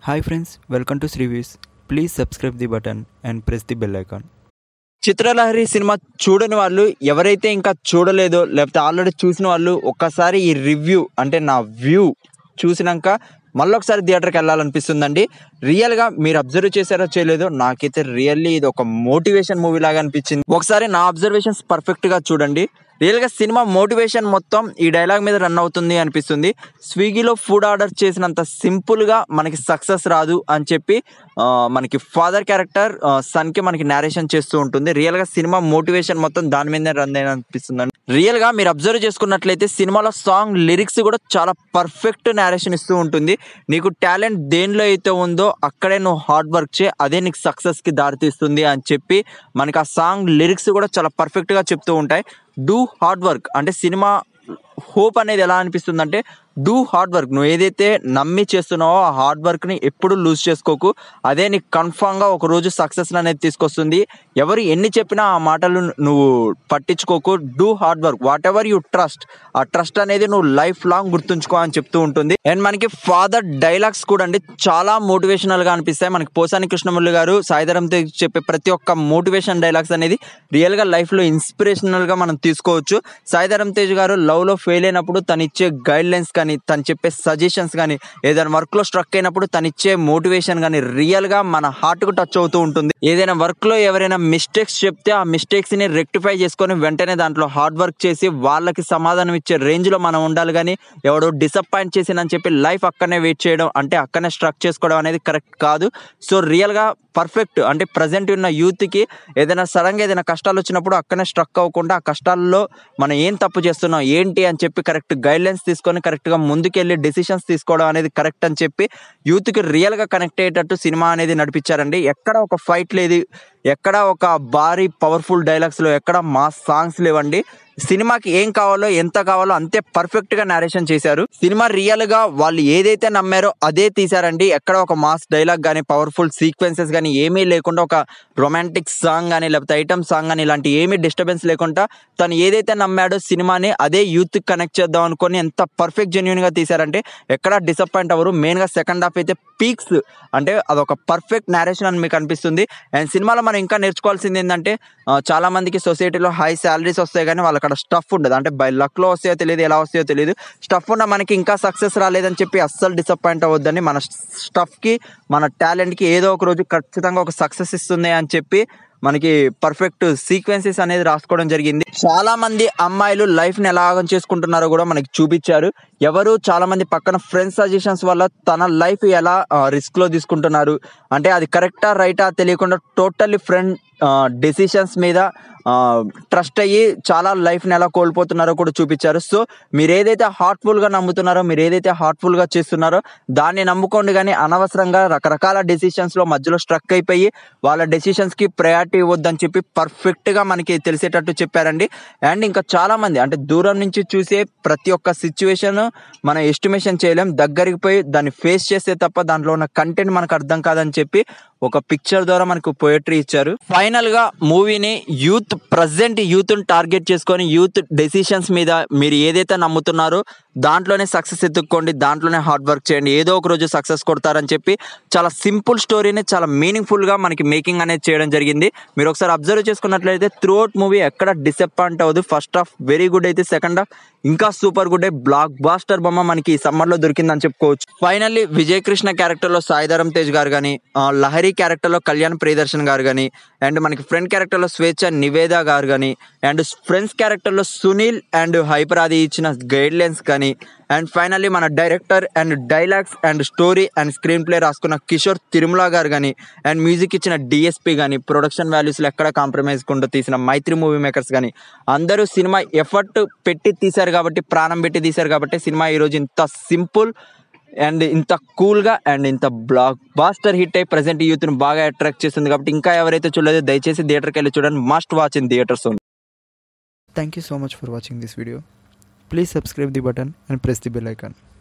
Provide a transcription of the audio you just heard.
Hi friends, welcome to Srivis. Please subscribe the button and press the bell icon. Chitralahari cinema చూడని వాళ్ళు ఎవరైతే ఇంకా చూడలేదో లేకపోతే ఆల్రెడీ చూసిన వాళ్ళు ఒక్కసారి ఈ రివ్యూ అంటే నా వ్యూ చూసినాక మళ్ళీ ఒకసారి థియేటర్కి వెళ్ళాలనిపిస్తుందండి. రియల్గా మీరు అబ్జర్వ్ చేశారో చేయలేదో నాకైతే రియల్లీ ఇది ఒక మోటివేషన్ మూవీ లాగా అనిపించింది. ఒకసారి నా అబ్జర్వేషన్స్ పర్ఫెక్ట్గా చూడండి. రియల్గా సినిమా మోటివేషన్ మొత్తం ఈ డైలాగ్ మీద రన్ అవుతుంది అనిపిస్తుంది. స్విగ్గీలో ఫుడ్ ఆర్డర్ చేసినంత సింపుల్గా మనకి సక్సెస్ రాదు అని చెప్పి మనకి ఫాదర్ క్యారెక్టర్ సన్కి మనకి నేరేషన్ చేస్తూ ఉంటుంది. రియల్గా సినిమా మోటివేషన్ మొత్తం దాని మీదే రన్ అయిన అనిపిస్తుంది. రియల్గా మీరు అబ్జర్వ్ చేసుకున్నట్లయితే సినిమాలో సాంగ్ లిరిక్స్ కూడా చాలా పర్ఫెక్ట్ నేరేషన్ ఇస్తూ ఉంటుంది. నీకు టాలెంట్ దేనిలో అయితే ఉందో అక్కడే నువ్వు హార్డ్ వర్క్ చేయి, అదే నీకు సక్సెస్కి దారితీస్తుంది అని చెప్పి మనకి ఆ సాంగ్ లిరిక్స్ కూడా చాలా పర్ఫెక్ట్గా చెప్తూ ఉంటాయి. డూ హార్డ్ వర్క్ అంటే సినిమా హోప్ అనేది ఎలా అనిపిస్తుంది అంటే డూ హార్డ్ వర్క్. నువ్వు ఏదైతే నమ్మి చేస్తున్నావో ఆ హార్డ్ వర్క్ని ఎప్పుడు లూజ్ చేసుకోకు, అదే నీకు కన్ఫామ్గా ఒక రోజు సక్సెస్ అనేది తీసుకొస్తుంది. ఎవరు ఎన్ని చెప్పినా ఆ మాటలు నువ్వు పట్టించుకోకు. Do hard work, whatever you trust, ఆ ట్రస్ట్ అనేది నువ్వు లైఫ్ లాంగ్ గుర్తుంచుకో అని చెప్తూ ఉంటుంది. అండ్ మనకి ఫాదర్ డైలాగ్స్ కూడా అండి చాలా మోటివేషనల్గా అనిపిస్తాయి. మనకి పోసాని కృష్ణమురళి గారు సాయిధరం తేజ్ చెప్పే ప్రతి ఒక్క మోటివేషన్ డైలాగ్స్ అనేది రియల్గా లైఫ్లో ఇన్స్పిరేషనల్గా మనం తీసుకోవచ్చు. సాయిధరం తేజ్ గారు లవ్లో ఫెయిల్ అయినప్పుడు తను ఇచ్చే గైడ్ లైన్స్ కానీ తను చెప్పే సజెషన్స్ కానీ ఏదైనా వర్క్లో స్ట్రక్ అయినప్పుడు తను ఇచ్చే మోటివేషన్ కానీ రియల్గా మన హార్ట్కు టచ్ అవుతూ ఉంటుంది. ఏదైనా వర్క్లో ఎవరైనా మిస్టేక్స్ చెప్తే ఆ మిస్టేక్స్ని రెక్టిఫై చేసుకొని వెంటనే దాంట్లో హార్డ్ వర్క్ చేసి వాళ్ళకి సమాధానం ఇచ్చే రేంజ్లో మనం ఉండాలి. కానీ ఎవడో డిసప్పాయింట్ చేసిందని చెప్పి లైఫ్ అక్కడనే వెయిట్ చేయడం అంటే అక్కడనే స్ట్రక్ చేసుకోవడం అనేది కరెక్ట్ కాదు. సో రియల్గా పర్ఫెక్ట్ అంటే ప్రజెంట్ ఉన్న యూత్కి ఏదైనా సడన్గా ఏదైనా కష్టాలు వచ్చినప్పుడు అక్కడనే స్ట్రక్ అవ్వకుండా ఆ కష్టాల్లో మనం ఏం తప్పు చేస్తున్నాం ఏంటి అని చెప్పి కరెక్ట్ గైడ్లైన్స్ తీసుకొని కరెక్ట్గా ముందుకెళ్ళి డెసిషన్స్ తీసుకోవడం అనేది కరెక్ట్ అని చెప్పి యూత్కి రియల్గా కనెక్ట్ అయ్యేటట్టు సినిమా అనేది నడిపించారండి. ఎక్కడ ఒక ఫైట్ లేదు, ఎక్కడ ఒక భారీ పవర్ఫుల్ డైలాగ్స్లో ఎక్కడ మాస్ సాంగ్స్ లేవండి. సినిమాకి ఏం కావాలో ఎంత కావాలో అంతే పర్ఫెక్ట్ గా నేరేషన్ చేశారు. సినిమా రియల్ గా వాళ్ళు ఏదైతే నమ్మారో అదే తీశారండి. ఎక్కడ ఒక మాస్ డైలాగ్ కానీ పవర్ఫుల్ సీక్వెన్సెస్ కానీ ఏమీ లేకుండా ఒక రొమాంటిక్ సాంగ్ కానీ లేకపోతే ఐటమ్ సాంగ్ కానీ ఇలాంటి ఏమీ డిస్టర్బెన్స్ లేకుండా తను ఏదైతే నమ్మాడో సినిమాని అదే యూత్ కనెక్ట్ చేద్దాం అనుకొని ఎంత పర్ఫెక్ట్ జెన్యూన్ గా తీశారంటే ఎక్కడా డిసప్పాయింట్ అవ్వరు. మెయిన్ గా సెకండ్ హాఫ్ అయితే పీక్స్ అంటే అదొక పర్ఫెక్ట్ నేరేషన్ అని మీకు అనిపిస్తుంది. అండ్ సినిమాలో మనం ఇంకా నేర్చుకోవాల్సింది ఏంటంటే చాలా మందికి సొసైటీలో హై శాలరీస్ వస్తాయి కానీ వాళ్ళకి అక్కడ స్టఫ్ ఉండదు. అంటే బై లక్లో వస్తాయో తెలియదు, ఎలా వస్తాయో తెలియదు. స్టఫ్ ఉన్న మనకి ఇంకా సక్సెస్ రాలేదని చెప్పి అస్సలు డిసప్పాయింట్ అవ్వద్దని, మన స్టఫ్కి మన టాలెంట్కి ఏదో ఒక రోజు ఖచ్చితంగా ఒక సక్సెస్ ఇస్తుంది అని చెప్పి మనకి పర్ఫెక్ట్ సీక్వెన్సెస్ అనేది రాసుకోవడం జరిగింది. చాలా మంది అమ్మాయిలు లైఫ్ ని ఎలా ఆగం చేసుకుంటున్నారో కూడా మనకి చూపించారు. ఎవరు చాలా మంది పక్కన ఫ్రెండ్స్ సజెషన్స్ వల్ల తన లైఫ్ ఎలా రిస్క్ లో తీసుకుంటున్నారు అంటే అది కరెక్టా రైటా తెలియకుండా టోటల్లీ ఫ్రెండ్ డెసిషన్స్ మీద ట్రస్ట్ అయ్యి చాలా లైఫ్ని ఎలా కోల్పోతున్నారో కూడా చూపించారు. సో మీరు ఏదైతే హార్ట్ఫుల్గా నమ్ముతున్నారో, మీరు ఏదైతే హార్ట్ఫుల్గా చేస్తున్నారో దాన్ని నమ్ముకోండి. కానీ అనవసరంగా రకరకాల డెసిషన్స్లో మధ్యలో స్ట్రక్ అయిపోయి వాళ్ళ డెసిషన్స్కి ప్రయారిటీ ఇవ్వద్దని చెప్పి పర్ఫెక్ట్గా మనకి తెలిసేటట్టు చెప్పారండి. అండ్ ఇంకా చాలామంది అంటే దూరం నుంచి చూసే ప్రతి ఒక్క సిచ్యువేషన్ మనం ఎస్టిమేషన్ చేయలేం, దగ్గరికి పోయి దాన్ని ఫేస్ చేస్తే తప్ప దాంట్లో ఉన్న కంటెంట్ మనకు అర్థం కాదని చెప్పి ఒక పిక్చర్ ద్వారా మనకు పోయట్రీ ఇచ్చారు. ఫైనల్ గా మూవీని ప్రజెంట్ యూత్ టార్గెట్ చేసుకొని యూత్ డెసిషన్స్ మీద మీరు ఏదైతే నమ్ముతున్నారో దాంట్లోనే సక్సెస్ ఎత్తుక్కోండి, దాంట్లోనే హార్డ్ వర్క్ చేయండి, ఏదో ఒక రోజు సక్సెస్ కొడతారని చెప్పి చాలా సింపుల్ స్టోరీని చాలా మీనింగ్ఫుల్ గా మనకి మేకింగ్ అనేది చేయడం జరిగింది. మీరు ఒకసారి అబ్జర్వ్ చేసుకున్నట్లయితే త్రూ అవుట్ మూవీ ఎక్కడ డిసప్పాయింట్ అవ్వదు. ఫస్ట్ హాఫ్ వెరీ గుడ్ అయితే సెకండ్ హాఫ్ ఇంకా సూపర్ గుడ్. బ్లాక్ బాస్టర్ బొమ్మ మనకి ఈ సమ్మర్ లో దొరికిందని చెప్పుకోవచ్చు. ఫైనల్లీ విజయ్ కృష్ణ క్యారెక్టర్ లో సాయిధరం తేజ్ గారు కానీ, లహరి క్యారెక్టర్ లో కళ్యాణ్ ప్రియదర్శన్ గారు కానీ, అండ్ మనకి ఫ్రెండ్ క్యారెక్టర్ లో స్వేచ్ఛ నివేద గారు కానీ, అండ్ ఫ్రెండ్స్ క్యారెక్టర్ లో సునీల్ అండ్ హైపరాది ఇచ్చిన గైడ్ లైన్స్ కానీ, అండ్ ఫైనల్లీ మన director and dialogues and story and screenplay రాసుకున్న కిషోర్ తిరుమల గారు కానీ, అండ్ మ్యూజిక్ ఇచ్చిన డిఎస్పి కానీ, ప్రొడక్షన్ వాల్యూస్లో ఎక్కడ కాంప్రమైజ్ కుండా తీసిన మైత్రి మూవీ మేకర్స్ కానీ అందరూ సినిమా ఎఫర్ట్ పెట్టి తీశారు కాబట్టి, ప్రాణం పెట్టి తీశారు కాబట్టి సినిమా ఈరోజు ఇంత సింపుల్ అండ్ ఇంత కూల్గా అండ్ ఇంత బ్లాక్ బాస్టర్ హిట్ అయి ప్రజెంట్ యూత్ని బాగా అట్రాక్ట్ చేస్తుంది. కాబట్టి ఇంకా ఎవరైతే చూడలేదో దయచేసి థియేటర్కి వెళ్ళి చూడండి. Must watch in theatres. Thank you so much for watching this video. Please subscribe the button and press the bell icon.